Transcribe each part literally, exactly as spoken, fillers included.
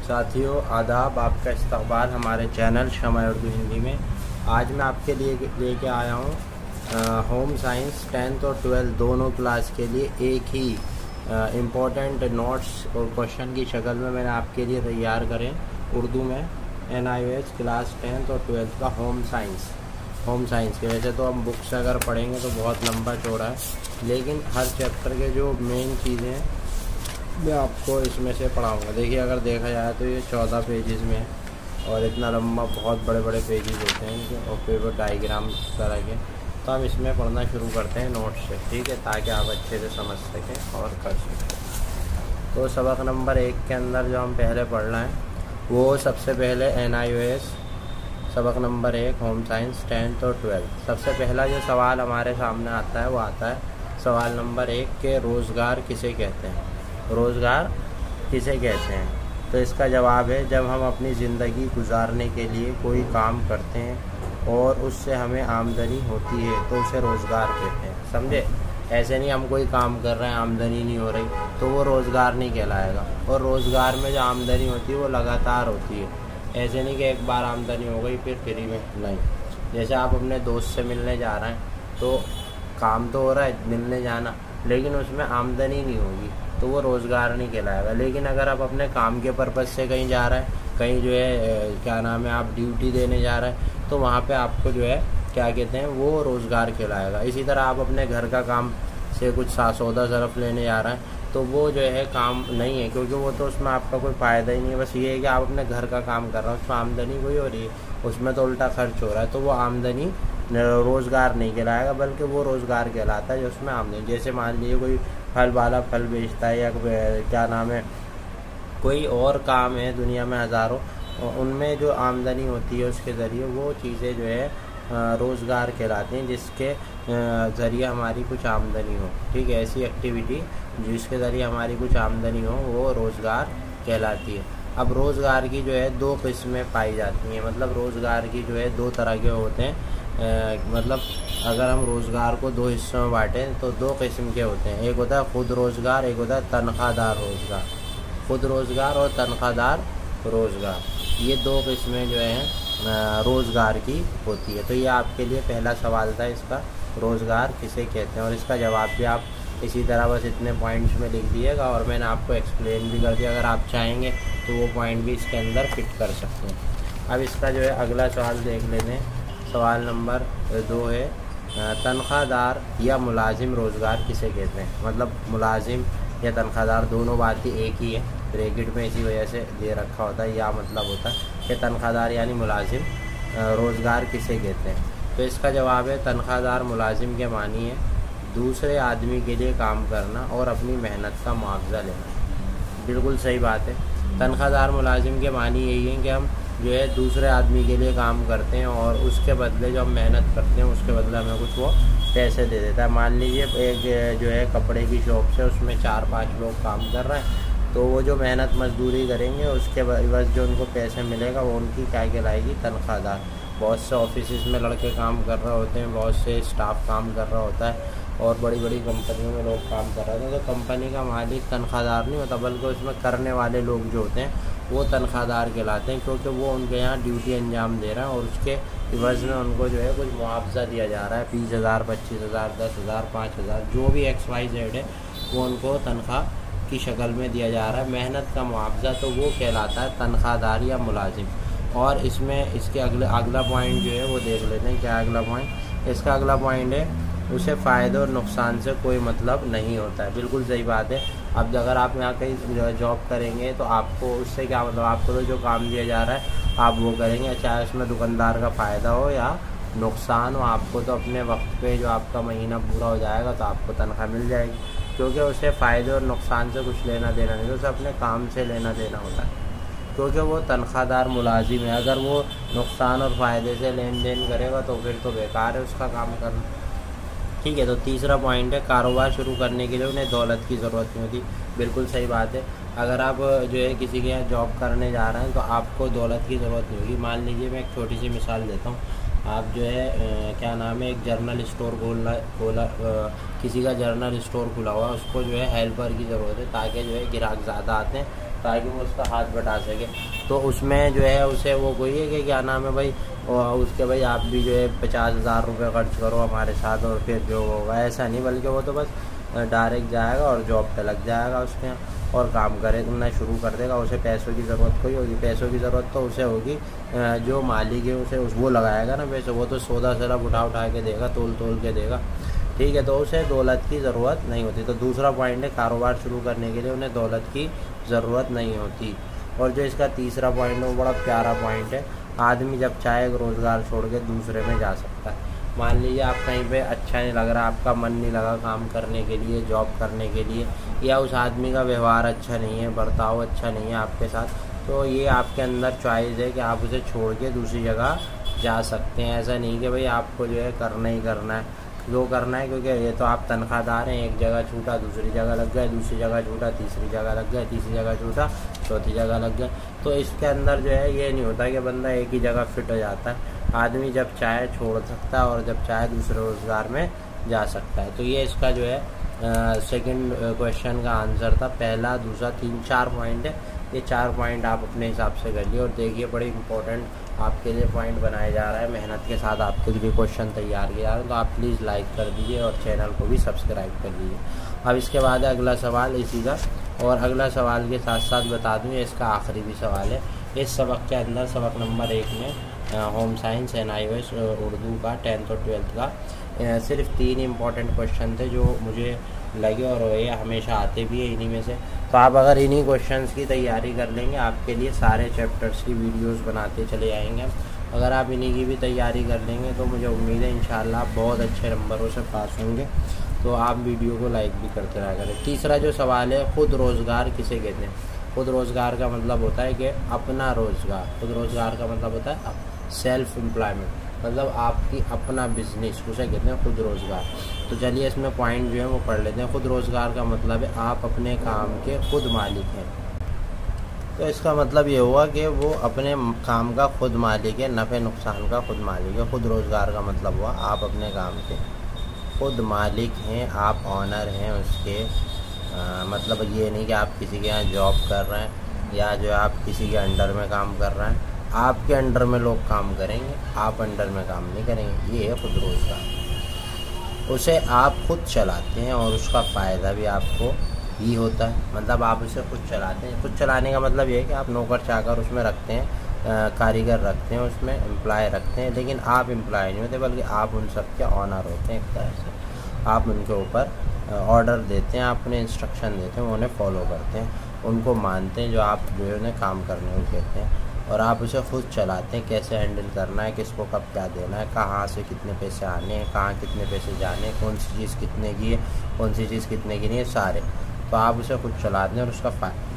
साथियों आदाब, आपका इस्तकबाल हमारे चैनल शमा उर्दू हिंदी में। आज मैं आपके लिए लेके आया हूँ होम साइंस टेंथ और ट्वेल्थ दोनों क्लास के लिए एक ही इम्पोर्टेंट नोट्स और क्वेश्चन की शक्ल में मैंने आपके लिए तैयार करें उर्दू में। N I O H class tenth और ट्वेल्थ का होम साइंस होम साइंस के वैसे तो हम बुक्स अगर पढ़ेंगे तो बहुत लंबा चौड़ा है, लेकिन हर चैप्टर के जो मेन चीज़ें हैं मैं आपको इसमें से पढ़ाऊँगा। देखिए, अगर देखा जाए तो ये चौदह पेजेस में है और इतना लंबा बहुत बड़े बड़े पेजेस होते हैं इनके, और पेपर डायग्राम तरह के। तो हम इसमें पढ़ना शुरू करते हैं नोट्स से, ठीक है, ताकि आप अच्छे से समझ सकें और कर सकें। तो सबक नंबर एक के अंदर जो हम पहले पढ़ रहे हैं वो सबसे पहले एन आई ओ एस सबक नंबर एक होम साइंस टेंथ और ट्वेल्थ। सबसे पहला जो सवाल हमारे सामने आता है वो आता है सवाल नंबर एक के रोज़गार किसे कहते हैं। रोज़गार किसे कहते हैं? तो इसका जवाब है, जब हम अपनी ज़िंदगी गुजारने के लिए कोई काम करते हैं और उससे हमें आमदनी होती है तो उसे रोज़गार कहते हैं। समझे? ऐसे नहीं हम कोई काम कर रहे हैं आमदनी नहीं हो रही तो वो रोज़गार नहीं कहलाएगा। और रोज़गार में जो आमदनी होती है वो लगातार होती है, ऐसे नहीं कि एक बार आमदनी हो गई फिर फ्री में, नहीं। जैसे आप अपने दोस्त से मिलने जा रहे हैं तो काम तो हो रहा है मिलने जाना, लेकिन उसमें आमदनी नहीं होगी तो वो रोज़गार नहीं कहलाएगा। लेकिन अगर आप अपने काम के पर्पज़ से कहीं जा रहे हैं, कहीं जो है क्या नाम है आप ड्यूटी देने जा रहे हैं, तो वहाँ पे आपको जो है क्या कहते हैं वो रोज़गार कहलाएगा। इसी तरह आप अपने घर का काम से कुछ सौदा सरफ लेने जा रहे हैं तो वो जो है काम नहीं है, क्योंकि वो तो उसमें आपका कोई फ़ायदा ही नहीं है। बस ये है कि आप अपने घर का काम कर रहे हैं, उसमें आमदनी कोई हो रही है, उसमें तो उल्टा खर्च हो रहा है, तो वो आमदनी रोज़गार नहीं कहलाएगा, बल्कि वो रोज़गार कहलाता है जो उसमें आमदनी। जैसे मान लीजिए कोई फल वाला फल बेचता है या क्या नाम है कोई और काम है दुनिया में हज़ारों, उनमें जो आमदनी होती है उसके ज़रिए वो चीज़ें जो है रोज़गार कहलाती हैं, जिसके ज़रिए हमारी कुछ आमदनी हो। ठीक है, ऐसी एक्टिविटी जिसके ज़रिए हमारी कुछ आमदनी हो वो रोज़गार कहलाती है। अब रोज़गार की जो है दो किस्में पाई जाती हैं, मतलब रोज़गार की जो है दो तरह के होते हैं। आ, मतलब अगर हम रोज़गार को दो हिस्सों में बांटें तो दो किस्म के होते हैं। एक होता है खुद रोज़गार, एक होता है तनख्वाहदार रोज़गार। खुद रोज़गार और तनख्वाहदार रोज़गार, ये दो किस्में जो हैं रोज़गार की होती है। तो ये आपके लिए पहला सवाल था, इसका रोज़गार किसे कहते हैं, और इसका जवाब भी आप इसी तरह बस इतने पॉइंट्स में लिख दिएगा और मैंने आपको एक्सप्लेन भी कर दिया। अगर आप चाहेंगे तो वो पॉइंट भी इसके अंदर फिट कर सकते हैं। अब इसका जो है अगला सवाल देख लेते हैं। सवाल नंबर दो है तनख्वाहदार या मुलाजिम रोज़गार किसे कहते हैं। मतलब मुलाजिम या तनख्वाहदार दोनों बातें एक ही है, ब्रैकेट में इसी वजह से दे रखा होता है। या मतलब होता है कि तनख्वाहदार यानी मुलाजिम रोज़गार किसे कहते हैं। तो इसका जवाब है तनख्वाहदार मुलाजिम के मानी है दूसरे आदमी के लिए काम करना और अपनी मेहनत का मुआवजा लेना। बिल्कुल सही बात है। तनख्वाहदार मुलाजिम के मानी यही है कि हम जो है दूसरे आदमी के लिए काम करते हैं और उसके बदले जो हम मेहनत करते हैं उसके बदले हमें कुछ वो पैसे दे देता है। मान लीजिए एक जो है कपड़े की शॉप से उसमें चार पांच लोग काम कर रहे हैं, तो वो जो मेहनत मजदूरी करेंगे उसके बस जो उनको पैसे मिलेगा वो उनकी क्या कहलाएगी, तनख्वाहदार। बहुत से ऑफिस में लड़के काम कर रहे होते हैं, बहुत से स्टाफ काम कर रहा होता है और बड़ी बड़ी कंपनियों में लोग काम कर रहे हैं। तो कंपनी का मालिक तनख्वाहदार नहीं होता, बल्कि उसमें करने वाले लोग जो होते हैं वो तनख्वाहदार कहलाते हैं, क्योंकि वो उनके यहाँ ड्यूटी अंजाम दे रहे हैं और उसके इवज़ में उनको जो है कुछ मुआवजा दिया जा रहा है। बीस हज़ार पच्चीस हज़ार दस हज़ार पाँच हज़ार जो भी एक्स वाई जेड है वो उनको तनख्वाह की शक्ल में दिया जा रहा है, मेहनत का मुआवजा। तो वो कहलाता है तनख्वाहदार या मुलाजिम। और इसमें इसके अगले अगला पॉइंट जो है वो देख लेते हैं। क्या अगला पॉइंट? इसका अगला पॉइंट है उसे फ़ायदे और नुकसान से कोई मतलब नहीं होता है। बिल्कुल सही बात है। अब अगर आप यहाँ कहीं जॉब करेंगे तो आपको उससे क्या मतलब, आपको तो जो काम दिया जा रहा है आप वो करेंगे, चाहे उसमें दुकानदार का फ़ायदा हो या नुकसान हो। आपको तो अपने वक्त पे जो आपका महीना पूरा हो जाएगा तो आपको तनख्वाह मिल जाएगी, क्योंकि उसे फ़ायदे और नुकसान से कुछ लेना देना नहीं, उसे अपने काम से लेना देना होता है, क्योंकि वो तनख्वाहदार मुलाजिम है। अगर वो नुकसान और फ़ायदे से लेन देन करेगा तो फिर तो बेकार है उसका काम करना। ठीक है, तो तीसरा पॉइंट है कारोबार शुरू करने के लिए उन्हें दौलत की ज़रूरत नहीं होती। बिल्कुल सही बात है। अगर आप जो है किसी के यहाँ जॉब करने जा रहे हैं तो आपको दौलत की ज़रूरत नहीं होगी। मान लीजिए मैं एक छोटी सी मिसाल देता हूँ। आप जो है आ, क्या नाम है एक जर्नल स्टोर खोलना खोला किसी का जर्नल स्टोर खुला हुआ, उसको जो है हेल्पर की ज़रूरत है ताकि जो है ग्राहक ज़्यादा आते हैं ताकि वो उसका हाथ बटा सके। तो उसमें जो है उसे वो कोई है कि क्या नाम है भाई, उसके भाई आप भी जो है पचास हज़ार रुपये खर्च करो हमारे साथ और फिर जो होगा, ऐसा नहीं, बल्कि वो तो बस डायरेक्ट जाएगा और जॉब पे लग जाएगा उसके और काम करे तुमने शुरू कर देगा। उसे पैसों की ज़रूरत कोई होगी, पैसों की ज़रूरत तो उसे होगी जो मालिक है उसे उस वो लगाएगा ना पैसे, वो तो सौदा सिर्फ उठा उठा के देगा, तोल तोल के देगा, ठीक है। तो उसे दौलत की ज़रूरत नहीं होती। तो दूसरा पॉइंट है कारोबार शुरू करने के लिए उन्हें दौलत की ज़रूरत नहीं होती। और जो इसका तीसरा पॉइंट है वो बड़ा प्यारा पॉइंट है, आदमी जब चाहे रोज़गार छोड़ के दूसरे में जा सकता है। मान लीजिए आप कहीं पे अच्छा नहीं लग रहा, आपका मन नहीं लगा काम करने के लिए, जॉब करने के लिए, या उस आदमी का व्यवहार अच्छा नहीं है, बर्ताव अच्छा नहीं है आपके साथ, तो ये आपके अंदर चॉइस है कि आप उसे छोड़ के दूसरी जगह जा सकते हैं। ऐसा नहीं कि भाई आपको जो है करना ही करना है, जो करना है, क्योंकि ये तो आप तनख्वाहदार हैं। एक जगह छूटा दूसरी जगह लग गए, दूसरी जगह छूटा तीसरी जगह लग गए, तीसरी जगह छूटा चौथी जगह लग गए। तो इसके अंदर जो है ये नहीं होता कि बंदा एक ही जगह फिट हो जाता है। आदमी जब चाहे छोड़ सकता है और जब चाहे दूसरे रोज़गार में जा सकता है। तो ये इसका जो है सेकंड क्वेश्चन का आंसर था। पहला, दूसरा, तीन, चार पॉइंट है। ये चार पॉइंट आप अपने हिसाब से कर लिए और देखिए बड़ी इंपॉर्टेंट आपके लिए पॉइंट बनाया जा रहा है, मेहनत के साथ आपके लिए क्वेश्चन तैयार किया जा रहा है। तो आप प्लीज़ लाइक कर दीजिए और चैनल को भी सब्सक्राइब कर दीजिए। अब इसके बाद है अगला सवाल इसी का, और अगला सवाल के साथ साथ बता दूँ ये इसका आखिरी भी सवाल है इस सबक के अंदर। सबक नंबर एक में home science N I O S Urdu का टेंथ और ट्वेल्थ का सिर्फ तीन इंपॉर्टेंट क्वेश्चन थे जो मुझे लगे और ये हमेशा आते भी है इन्हीं में से। तो आप अगर इन्हीं क्वेश्चंस की तैयारी कर लेंगे, आपके लिए सारे चैप्टर्स की वीडियोस बनाते चले आएंगे। अगर आप इन्हीं की भी तैयारी कर लेंगे तो मुझे उम्मीद है इंशाल्लाह आप बहुत अच्छे नंबरों से पास होंगे। तो आप वीडियो को लाइक भी करते रहा करें। तीसरा जो सवाल है, खुद रोज़गार किसे कहते हैं? खुद रोज़गार का मतलब होता है कि अपना रोज़गार। खुद रोज़गार का मतलब होता है सेल्फ एम्प्लॉयमेंट, मतलब आपकी अपना बिजनेस, उसे कहते हैं खुद रोज़गार। तो चलिए इसमें पॉइंट जो है वो पढ़ लेते हैं। खुद रोज़गार का मतलब है आप अपने काम के खुद मालिक हैं। तो इसका मतलब ये हुआ कि वो अपने काम का खुद मालिक है, नफ़े नुकसान का खुद मालिक है। खुद रोज़गार का मतलब हुआ आप अपने काम के खुद मालिक हैं, आप ऑनर हैं उसके। आ, मतलब ये नहीं कि आप किसी के यहाँ जॉब कर रहे हैं या जो है आप किसी के अंडर में काम कर रहे हैं। आपके अंडर में लोग काम करेंगे, आप अंडर में काम नहीं करेंगे। ये है खुद रोज़गार। उसे आप खुद चलाते हैं और उसका फ़ायदा भी आपको ही होता है। मतलब आप उसे खुद चलाते हैं। खुद चलाने का मतलब ये है कि आप नौकर चाकर उसमें रखते हैं, कारीगर रखते हैं, उसमें एम्प्लॉय रखते हैं, लेकिन आप एम्प्लॉय नहीं होते, बल्कि आप उन सब के ऑनर होते हैं। एक तरह से आप उनके ऊपर ऑर्डर देते हैं, आप उन्हें इंस्ट्रक्शन देते हैं, वो उन्हें फॉलो करते हैं, उनको मानते हैं, जो आप जो है उन्हें काम करने को कहते हैं। और आप उसे खुद चलाते हैं, कैसे हैंडल करना है, किसको कब क्या देना है, कहाँ से कितने पैसे आने हैं, कहाँ कितने पैसे जाने हैं, कौन सी चीज़ कितने की है, कौन सी चीज़ कितने की नहीं है, सारे। तो आप उसे खुद चलाते हैं और उसका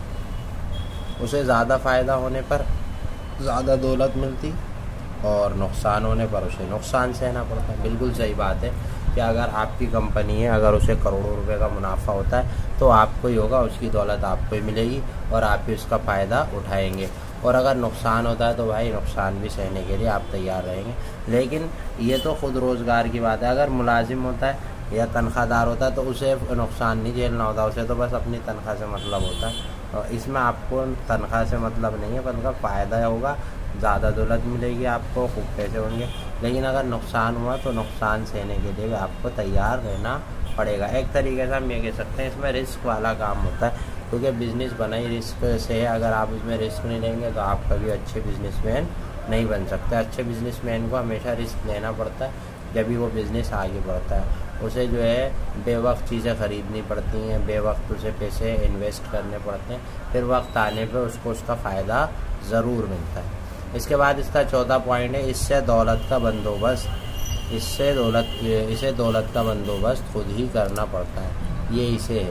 फ़ायदा, उसे ज़्यादा फ़ायदा होने पर ज़्यादा दौलत मिलती और नुकसान होने पर उसे नुकसान सहना पड़ता है। बिल्कुल सही बात है कि अगर आपकी कंपनी है, अगर उसे करोड़ों रुपए का मुनाफा होता है तो आपको ही होगा, उसकी दौलत आपको ही मिलेगी और आप ही उसका फ़ायदा उठाएंगे। और अगर नुकसान होता है तो भाई नुकसान भी सहने के लिए आप तैयार रहेंगे। लेकिन ये तो खुद रोज़गार की बात है। अगर मुलाजिम होता है या तनख्वाहदार होता है तो उसे नुकसान नहीं झेलना होता, उसे तो बस अपनी तनख्वाह से मतलब होता है। और इसमें आपको तनख्वाह से मतलब नहीं है, मतलब फ़ायदा होगा, ज़्यादा दौलत मिलेगी आपको, खूब पैसे होंगे। लेकिन अगर नुकसान हुआ तो नुकसान सहने के लिए आपको तैयार रहना पड़ेगा। एक तरीके से हम ये कह सकते हैं इसमें रिस्क वाला काम होता है, क्योंकि बिज़नेस बना ही रिस्क से है। अगर आप इसमें रिस्क नहीं लेंगे तो आप कभी अच्छे बिजनेसमैन नहीं बन सकते। अच्छे बिजनेसमैन को हमेशा रिस्क लेना पड़ता है, जब भी वो बिज़नेस आगे बढ़ता है। उसे जो है बेवक्त चीज़ें ख़रीदनी पड़ती हैं, बेवक्त उसे पैसे इन्वेस्ट करने पड़ते हैं, फिर वक्त आने पे उसको उसका फ़ायदा ज़रूर मिलता है। इसके बाद इसका चौथा पॉइंट है, इससे दौलत का बंदोबस्त इससे दौलत इसे दौलत का बंदोबस्त खुद ही करना पड़ता है। ये इसे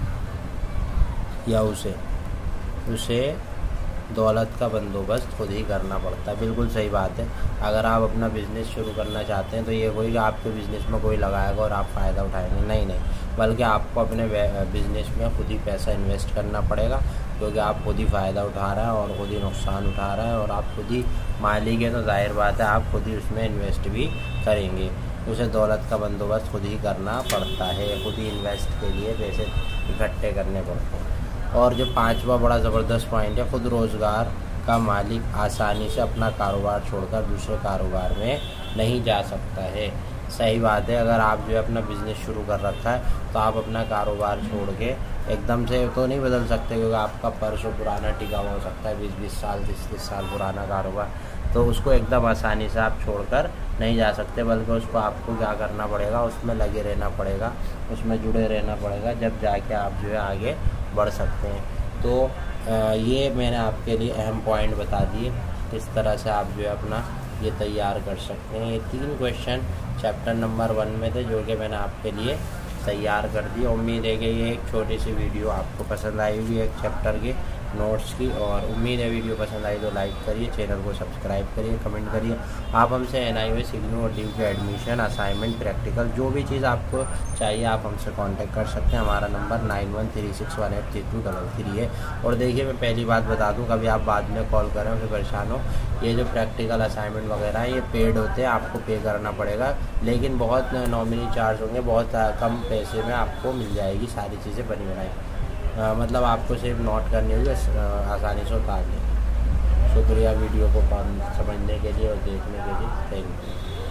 या उसे उसे दौलत का बंदोबस्त खुद ही करना पड़ता है। बिल्कुल सही बात है। अगर आप अपना बिज़नेस शुरू करना चाहते हैं तो ये कोई कि आपके बिज़नेस में कोई लगाएगा और आप फ़ायदा उठाएंगे, नहीं नहीं, बल्कि आपको अपने बिज़नेस में खुद ही पैसा इन्वेस्ट करना पड़ेगा, क्योंकि आप खुद ही फ़ायदा उठा रहे हैं और खुद ही नुकसान उठा रहे हैं और आप खुद ही मालिक हैं, तो जाहिर बात है आप खुद ही उसमें इन्वेस्ट भी करेंगे। उसे दौलत का बंदोबस्त खुद ही करना पड़ता है, खुद ही इन्वेस्ट के लिए पैसे इकट्ठे करने पड़ते हैं। और जो पांचवा बड़ा ज़बरदस्त पॉइंट है, खुद रोज़गार का मालिक आसानी से अपना कारोबार छोड़कर दूसरे कारोबार में नहीं जा सकता है। सही बात है, अगर आप जो है अपना बिज़नेस शुरू कर रखा है तो आप अपना कारोबार छोड़ के एकदम से तो नहीं बदल सकते, क्योंकि आपका परसों पुराना टिका हुआ हो सकता है, बीस बीस साल तीस तीस साल पुराना कारोबार, तो उसको एकदम आसानी से आप छोड़कर नहीं जा सकते, बल्कि उसको आपको क्या करना पड़ेगा, उसमें लगे रहना पड़ेगा, उसमें जुड़े रहना पड़ेगा, जब जाके आप जो है आगे बढ़ सकते हैं। तो ये मैंने आपके लिए अहम पॉइंट बता दिए, किस तरह से आप जो है अपना ये तैयार कर सकते हैं। ये तीन क्वेश्चन चैप्टर नंबर वन में थे जो कि मैंने आपके लिए तैयार कर दिया। उम्मीद है कि ये एक छोटी सी वीडियो आपको पसंद आई होगी, एक चैप्टर के नोट्स की, और उम्मीद है वीडियो पसंद आई तो लाइक करिए, चैनल को सब्सक्राइब करिए, कमेंट करिए। आप हमसे एन आई वे सिग्नू और ड्यू के एडमिशन, असाइनमेंट, प्रैक्टिकल जो भी चीज़ आपको चाहिए आप हमसे कांटेक्ट कर सकते हैं। हमारा number nine one three six one eight three two double three है। और देखिए, मैं पहली बात बता दूं, कभी आप बाद में कॉल करें फिर परेशान हो, ये जो प्रैक्टिकल असाइनमेंट वगैरह है ये पेड होते हैं, आपको पे करना पड़ेगा, लेकिन बहुत नॉमिनी चार्ज होंगे, बहुत कम पैसे में आपको मिल जाएगी सारी चीज़ें बनी बनाई। आ, मतलब आपको सिर्फ नोट करनी होगी, आसानी से उतारनी। शुक्रिया वीडियो को समझने के लिए और देखने के लिए। Thank you.